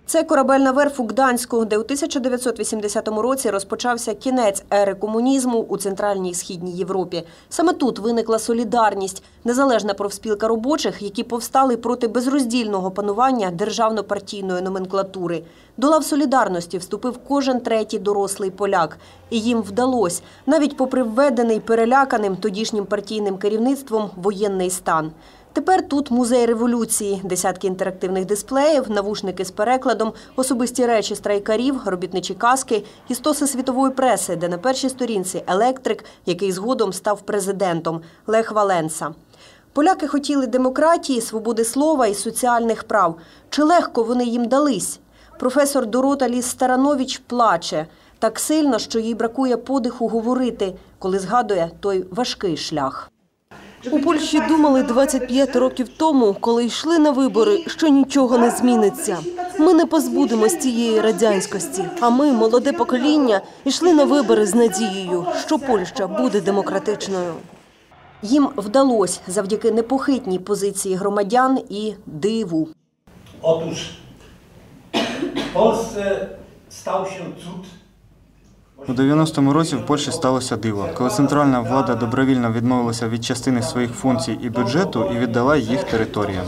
Це корабельна верф у Гданську, де у 1980 році розпочався кінець ери комунізму у Центральній і Східній Європі. Саме тут виникла «Солідарність» – незалежна профспілка робочих, які повстали проти безроздільного панування державно-партійної номенклатури. До лав «Солідарності» вступив кожен третій дорослий поляк. І їм вдалося, навіть попри введений переляканим тодішнім партійним керівництвом воєнний стан. Тепер тут музей революції, десятки інтерактивних дисплеїв, навушники з перекладом, особисті речі страйкарів, робітничі каски і стоси світової преси, де на першій сторінці електрик, який згодом став президентом – Лех Валенса. Поляки хотіли демократії, свободи слова і соціальних прав. Чи легко вони їм дались? Професор Дорота Ліс-Старанович плаче. Так сильно, що їй бракує подиху говорити, коли згадує той важкий шлях. У Польщі думали 25 років тому, коли йшли на вибори, що нічого не зміниться. Ми не позбудемось цієї радянськості, а ми, молоде покоління, йшли на вибори з надією, що Польща буде демократичною. Їм вдалося завдяки непохитній позиції громадян і диву. Otóż w Polsce stał się cud. У 90-му році в Польщі сталося диво, коли центральна влада добровільно відмовилася від частини своїх функцій і бюджету і віддала їх територіям.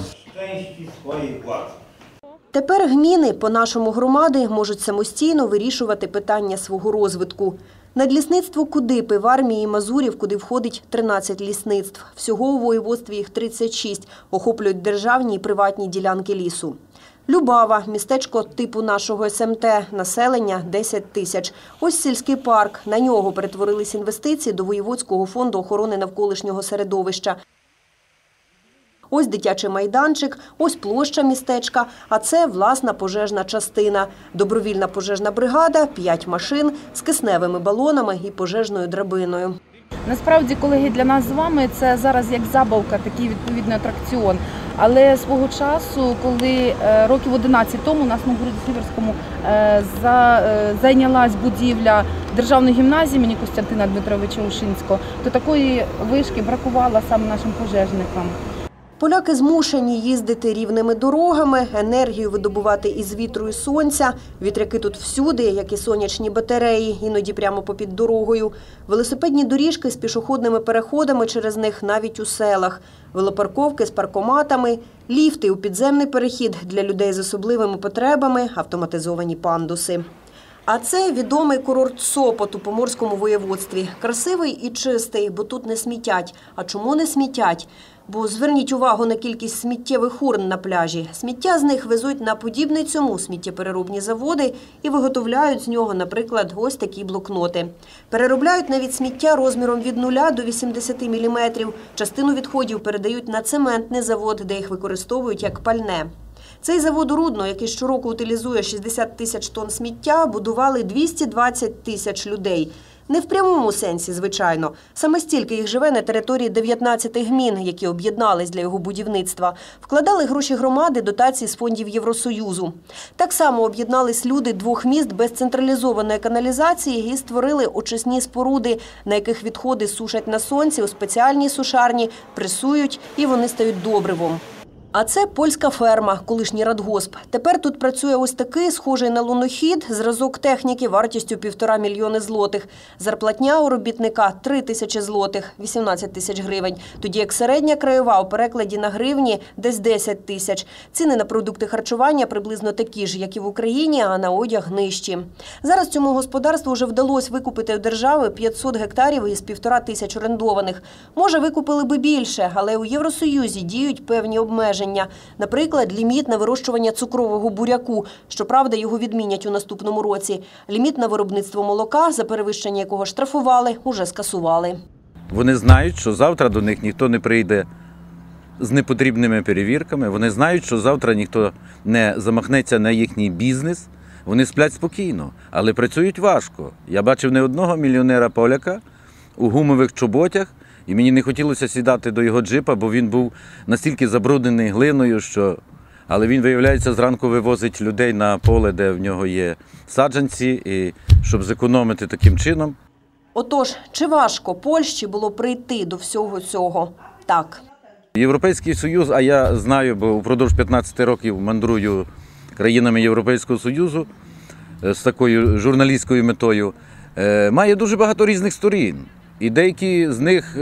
Тепер гміни по нашому громади можуть самостійно вирішувати питання свого розвитку. Надлісництво Кудипи в армії Мазурів, куди входить 13 лісництв. Всього у воєводстві їх 36, охоплюють державні і приватні ділянки лісу. Любава – містечко типу нашого СМТ, населення – 10 тисяч. Ось сільський парк, на нього перетворились інвестиції до Воєводського фонду охорони навколишнього середовища. Ось дитячий майданчик, ось площа містечка, а це власна пожежна частина. Добровільна пожежна бригада, 5 машин з кисневими балонами і пожежною драбиною. Насправді, колеги, для нас з вами це зараз як забавка, такий відповідний атракціон. Але свого часу, коли років 11 тому у нас на Городі-Сіверському зайнялась будівля державної гімназії імені Костянтина Дмитровича Ушинського, то такої вишки бракувало саме нашим пожежникам. Поляки змушені їздити рівними дорогами, енергію видобувати із вітру і сонця. Вітряки тут всюди, як і сонячні батареї, іноді прямо попід дорогою. Велосипедні доріжки з пішохідними переходами через них навіть у селах. Велопарковки з паркоматами, ліфти у підземний перехід для людей з особливими потребами, автоматизовані пандуси. А це відомий курорт Сопот у Поморському воєводстві. Красивий і чистий, бо тут не смітять. А чому не смітять? Бо зверніть увагу на кількість сміттєвих урн на пляжі. Сміття з них везуть на подібні цьому сміттєпереробні заводи і виготовляють з нього, наприклад, ось такі блокноти. Переробляють навіть сміття розміром від 0 до 80 мм. Частину відходів передають на цементний завод, де їх використовують як пальне. Цей завод у Рудно, який щороку утилізує 60 тисяч тонн сміття, будували 220 тисяч людей. Не в прямому сенсі, звичайно. Саме стільки їх живе на території 19 гмін, які об'єднались для його будівництва. Вкладали гроші громади, дотації з фондів Євросоюзу. Так само об'єднались люди 2 міст без централізованої каналізації і створили очисні споруди, на яких відходи сушать на сонці у спеціальній сушарні, пресують і вони стають добривом. А це польська ферма, колишній радгосп. Тепер тут працює ось такий, схожий на лунохід, зразок техніки вартістю 1,5 мільйони злотих. Зарплатня у робітника – 3 тисячі злотих, 18 тисяч гривень. Тоді як середня краєва у перекладі на гривні – десь 10 тисяч. Ціни на продукти харчування приблизно такі ж, як і в Україні, а на одяг нижчі. Зараз цьому господарству вже вдалося викупити у держави 500 гектарів із 1,5 тисяч орендованих. Може, викупили би більше, але у Євросоюзі діють певні обмеження. Наприклад, ліміт на вирощування цукрового буряку. Щоправда, його відмінять у наступному році. Ліміт на виробництво молока, за перевищення якого штрафували, уже скасували. Вони знають, що завтра до них ніхто не прийде з непотрібними перевірками. Вони знають, що завтра ніхто не замахнеться на їхній бізнес. Вони сплять спокійно, але працюють важко. Я бачив не одного мільйонера-поляка у гумових чоботях, і мені не хотілося сідати до його джипа, бо він був настільки забруднений глиною, що... Але він, виявляється, зранку вивозить людей на поле, де в нього є саджанці, і щоб зекономити таким чином. Отож, чи важко Польщі було прийти до всього цього? Так. Європейський Союз, а я знаю, бо впродовж 15 років мандрую країнами Європейського Союзу з такою журналістською метою, має дуже багато різних сторін. І деякі з них,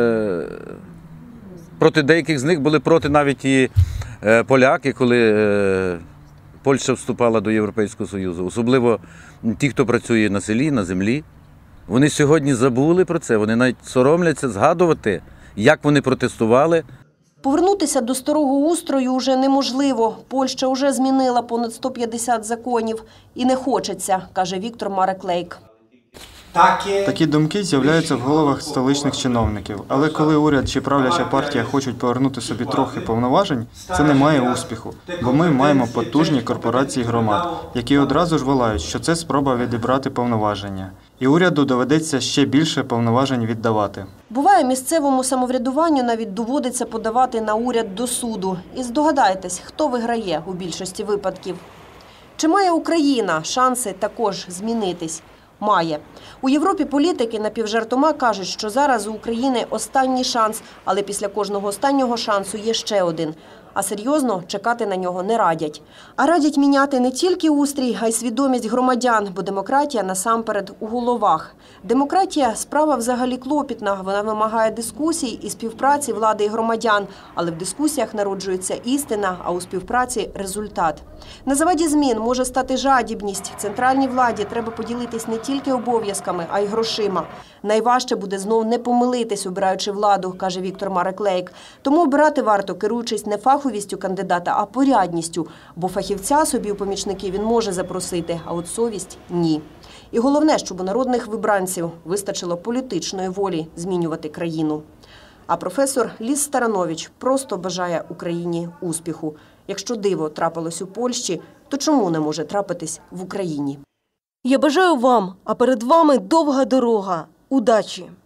проти деяких з них були проти навіть і поляки, коли Польща вступала до Європейського Союзу. Особливо ті, хто працює на селі, на землі. Вони сьогодні забули про це, вони навіть соромляться згадувати, як вони протестували. Повернутися до старого устрою вже неможливо. Польща вже змінила понад 150 законів. І не хочеться, каже Віктор Марек-Лейк. Такі думки з'являються в головах столичних чиновників. Але коли уряд чи правляча партія хочуть повернути собі трохи повноважень, це не має успіху. Бо ми маємо потужні корпорації громад, які одразу ж волають, що це спроба відібрати повноваження. І уряду доведеться ще більше повноважень віддавати. Буває, місцевому самоврядуванню навіть доводиться подавати на уряд до суду. І здогадайтесь, хто виграє у більшості випадків. Чи має Україна шанси також змінитись? Має. У Європі політики напівжартома кажуть, що зараз у України останній шанс, але після кожного останнього шансу є ще один. А серйозно чекати на нього не радять. А радять міняти не тільки устрій, а й свідомість громадян, бо демократія насамперед у головах. Демократія – справа взагалі клопітна, вона вимагає дискусій і співпраці влади і громадян. Але в дискусіях народжується істина, а у співпраці – результат. На заваді змін може стати жадібність. Центральній владі треба поділитись не тільки обов'язками, а й грошима. Найважче буде знов не помилитись, обираючи владу, каже Віктор Марек-Лейк. Тому обирати варто, керуючись не фаховістю кандидата, а порядністю. Бо фахівця собі у помічники він може запросити, а от совість – ні. І головне, щоб у народних вибранців вистачило політичної волі змінювати країну. А професор Ліс Старанович просто бажає Україні успіху. Якщо диво трапилось у Польщі, то чому не може трапитись в Україні? Я бажаю вам, а перед вами довга дорога. Удачі!